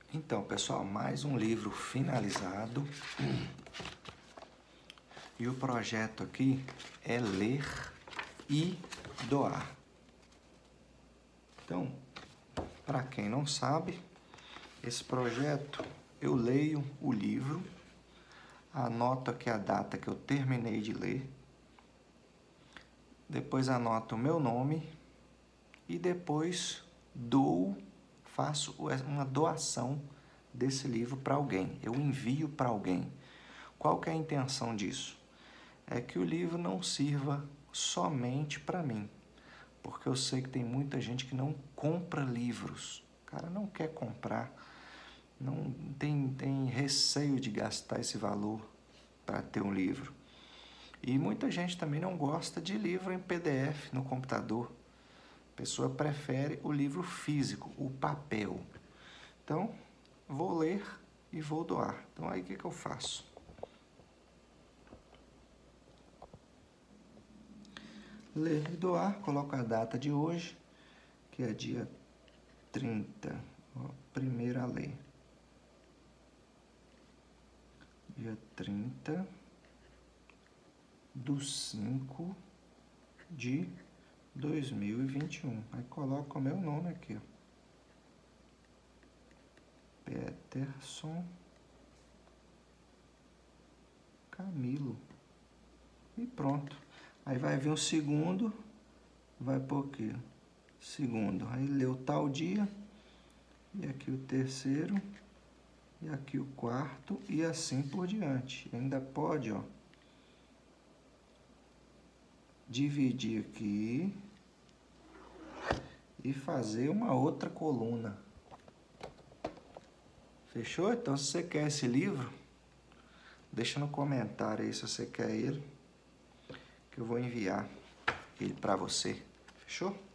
Então, pessoal, mais um livro finalizado. E o projeto aqui é ler e doar. Então, para quem não sabe, esse projeto eu leio o livro, anoto aqui a data que eu terminei de ler, depois anoto o meu nome e depois faço uma doação desse livro para alguém, eu envio para alguém. Qual que é a intenção disso? É que o livro não sirva somente para mim, porque eu sei que tem muita gente que não compra livros, o cara não quer comprar, não tem receio de gastar esse valor para ter um livro. E muita gente também não gosta de livro em PDF no computador. A pessoa prefere o livro físico, o papel. Então, vou ler e vou doar. Então, aí o que eu faço? Ler e doar, coloco a data de hoje, que é dia 30, primeiro a ler. Dia 30 de 5 de 2021. Aí coloco o meu nome aqui, ó. Peterson Camilo. E pronto. Aí vai vir um segundo, vai por aqui, segundo. Aí leu tal dia, e aqui o terceiro, e aqui o quarto, e assim por diante. Ainda pode, ó, dividir aqui e fazer uma outra coluna. Fechou? Então, se você quer esse livro, deixa no comentário aí se você quer ele, que eu vou enviar ele para você. Fechou?